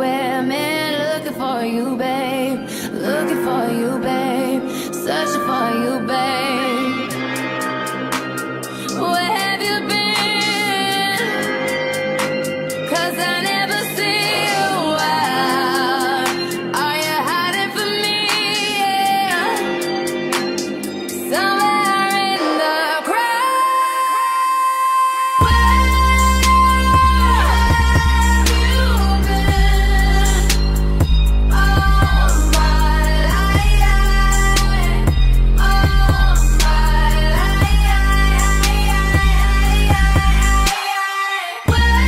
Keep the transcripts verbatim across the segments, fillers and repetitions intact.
everywhere, man, looking for you, babe. Looking for you, babe. Searching for you, babe. Where have you been? 'Cause I never see you out. Are you hiding from me? Yeah. Somewhere in the crowd. Where have you been? All my life, all my life. Where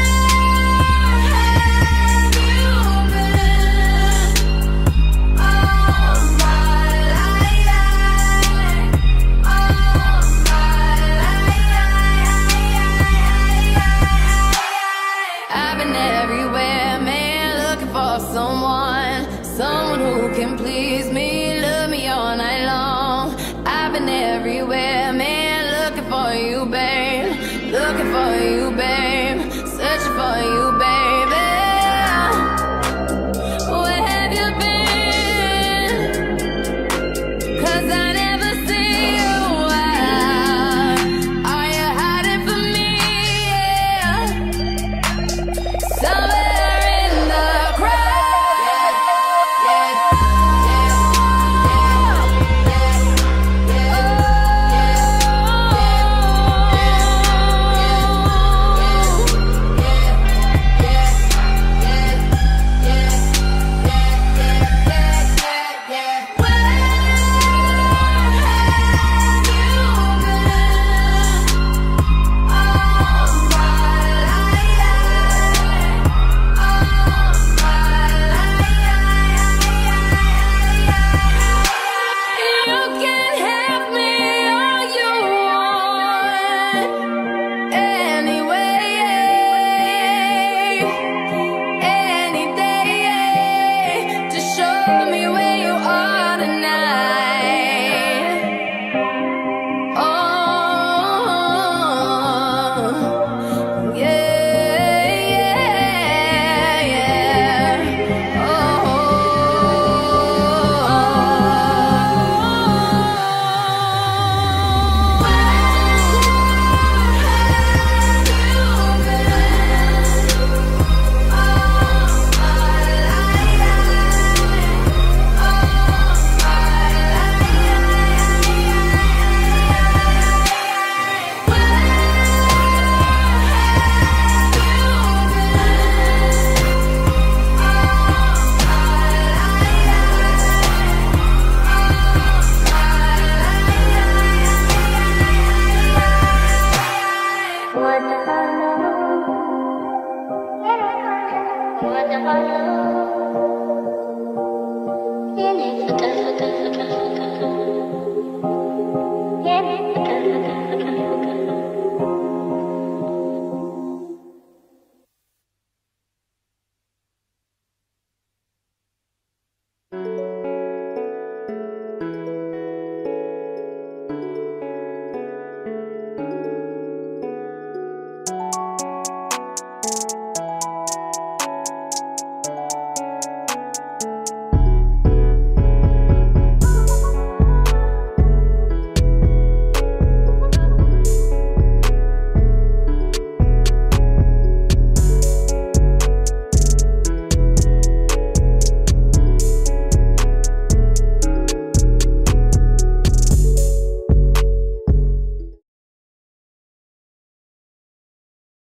have you been? All my life, all my life. I've been everywhere, man, looking for someone, someone who can please me, love me all night long. I've been everywhere, man, looking for you, babe. Looking for you, babe. Searching for you, baby. Where have you been? 'Cause I never see you out. Are you hiding from me? Yeah. Somewhere in the crowd. Yeah, yeah, you can have me all you want, anyway, any day. Just show me where you are tonight. Oh, yeah, yeah, yeah. Oh. What the